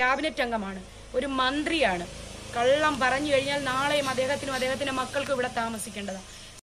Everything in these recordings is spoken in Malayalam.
ക്യാബിനറ്റ് അംഗമാണ്, ഒരു മന്ത്രിയാണ്. കള്ളം പറഞ്ഞു കഴിഞ്ഞാൽ നാളെയും അദ്ദേഹത്തിനും അദ്ദേഹത്തിന്റെ മക്കൾക്കും ഇവിടെ താമസിക്കേണ്ടതാണ്.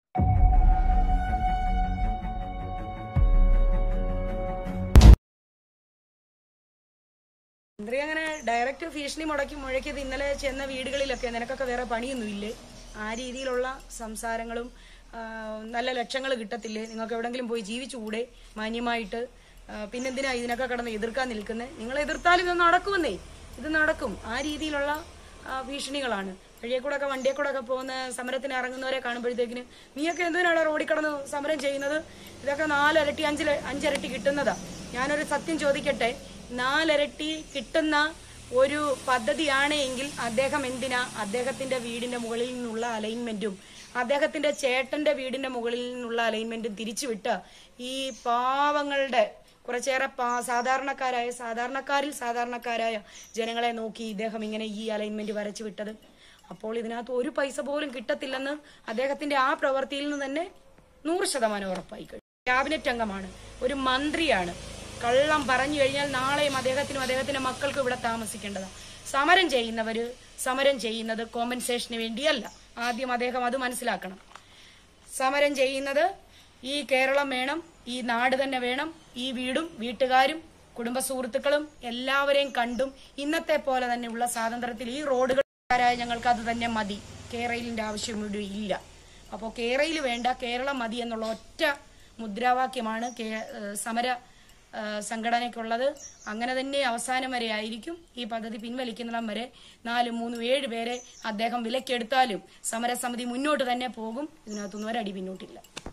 മന്ത്രി അങ്ങനെ ഡയറക്റ്റ് ഭീഷണി മുഴക്കിയത് ഇന്നലെ ചെന്ന വീടുകളിലൊക്കെ നിനക്കൊക്കെ വേറെ പണിയൊന്നുമില്ലേ, ആ രീതിയിലുള്ള സംസാരങ്ങളും നല്ല ലക്ഷങ്ങൾ കിട്ടത്തില്ലേ, നിങ്ങൾക്ക് എവിടെങ്കിലും പോയി ജീവിച്ചുകൂടെ മാന്യമായിട്ട്, പിന്നെന്തിനാ ഇതിനൊക്കെ കടന്ന് എതിർക്കാൻ നിൽക്കുന്നത്? നിങ്ങൾ എതിർത്താലും ഇത് നടക്കുമെന്നേ, ഇത് നടക്കും. ആ രീതിയിലുള്ള ഭീഷണികളാണ്. വഴിയെ കൂടെ ഒക്കെ വണ്ടിയെ കൂടെ ഒക്കെ പോകുന്ന സമരത്തിന് ഇറങ്ങുന്നവരെ കാണുമ്പോഴത്തേക്കിന് നീയൊക്കെ എന്തിനാണ് റോഡിൽ കടന്ന് സമരം ചെയ്യുന്നത്? ഇതൊക്കെ 4 ഇരട്ടി 5 ഇരട്ടി കിട്ടുന്നതാ. ഞാനൊരു സത്യം ചോദിക്കട്ടെ, 4 ഇരട്ടി കിട്ടുന്ന ഒരു പദ്ധതിയാണ് എങ്കിൽ അദ്ദേഹം എന്തിനാ അദ്ദേഹത്തിന്റെ വീടിന്റെ മുകളിൽ നിന്നുള്ള അലൈൻമെന്റും അദ്ദേഹത്തിന്റെ ചേട്ടന്റെ വീടിന്റെ മുകളിൽ നിന്നുള്ള അലൈൻമെന്റും തിരിച്ചുവിട്ട് ഈ പാവങ്ങളുടെ കുറച്ചേറെ സാധാരണക്കാരായ ജനങ്ങളെ നോക്കി ഇദ്ദേഹം ഇങ്ങനെ ഈ അലൈൻമെന്റ് വരച്ചു വിട്ടത്? അപ്പോൾ ഇതിനകത്ത് ഒരു പൈസ പോലും കിട്ടത്തില്ലെന്ന് അദ്ദേഹത്തിന്റെ ആ പ്രവൃത്തിയിൽ നിന്ന് തന്നെ 100% ഉറപ്പായി കഴിഞ്ഞു. ക്യാബിനറ്റ് അംഗമാണ്, ഒരു മന്ത്രിയാണ്. കള്ളം പറഞ്ഞു കഴിഞ്ഞാൽ നാളെയും അദ്ദേഹത്തിനും അദ്ദേഹത്തിന്റെ മക്കൾക്കും ഇവിടെ താമസിക്കേണ്ടതാണ്. സമരം ചെയ്യുന്നത് കോമ്പൻസേഷന് വേണ്ടിയല്ല. ആദ്യം അദ്ദേഹം അത് മനസ്സിലാക്കണം. സമരം ചെയ്യുന്നത് ഈ കേരളം വേണം, ഈ നാട് തന്നെ വേണം. ഈ വീടും വീട്ടുകാരും കുടുംബ സുഹൃത്തുക്കളും എല്ലാവരെയും കണ്ടും ഇന്നത്തെ പോലെ തന്നെയുള്ള സ്വാതന്ത്ര്യത്തിൽ ഈ റോഡുകാരായ ഞങ്ങൾക്ക് അത് തന്നെ മതി, കേരളിന്റെ ആവശ്യം ഇവിടെ ഇല്ല. അപ്പോൾ കേരയിൽ വേണ്ട, കേരളം മതി എന്നുള്ള ഒറ്റ മുദ്രാവാക്യമാണ് സമര സംഘടനയ്ക്കുള്ളത്. അങ്ങനെ തന്നെ അവസാനം വരെ ആയിരിക്കും. ഈ പദ്ധതി പിൻവലിക്കുന്നിടം വരെ 4, 3, 7 പേരെ അദ്ദേഹം വിലക്കെടുത്താലും സമരസമിതി മുന്നോട്ട് തന്നെ പോകും. ഇതിനകത്തൊന്നും ഒരടി പിന്നോട്ടില്ല.